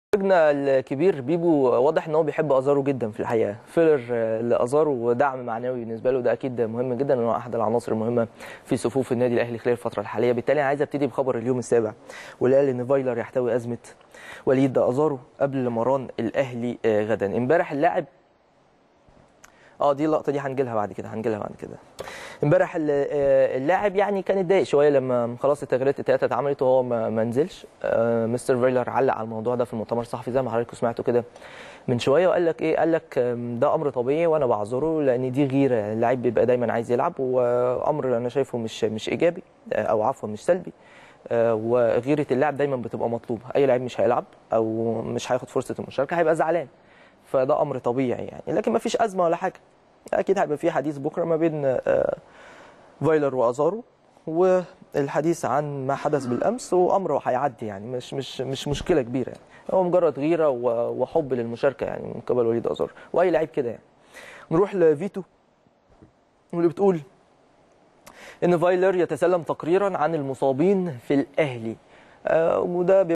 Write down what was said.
مخرجنا الكبير بيبو واضح ان هو بيحب ازارو جدا في الحقيقه. فيلر لازارو ودعم معنوي بالنسبه له، ده اكيد مهم جدا، لانه احد العناصر المهمه في صفوف النادي الاهلي خلال الفتره الحاليه. بالتالي انا عايز ابتدي بخبر اليوم السابع، واللي قال ان فايلر يحتوي ازمه وليد ازارو قبل مران الاهلي غدا. امبارح اللاعب دي اللقطه دي هنجيلها بعد كده. امبارح اللاعب يعني كان اتضايق شويه لما خلاص التغييرات الثلاثه اتعملت وهو ما نزلش. مستر فايلر علق على الموضوع ده في المؤتمر الصحفي زي ما حضراتكم سمعتوا كده من شويه، وقال لك ايه؟ قال لك ده امر طبيعي وانا بعذره، لان دي غيره. يعني اللاعب بيبقى دايما عايز يلعب، وامر انا شايفه مش ايجابي، او عفوا مش سلبي. وغيره اللاعب دايما بتبقى مطلوبه. اي لاعب مش هيلعب او مش هياخد فرصه المشاركه هيبقى زعلان، فده امر طبيعي يعني، لكن ما فيش ازمه ولا حاجه. اكيد هيبقى في حديث بكره ما بين فايلر وازارو، والحديث عن ما حدث بالامس، وامره هيعدي يعني، مش مشكله كبيره يعني. هو مجرد غيره وحب للمشاركه يعني من قبل وليد ازارو، واي لعيب كده يعني. نروح لفيتو واللي بتقول ان فايلر يتسلم تقريرا عن المصابين في الاهلي، وده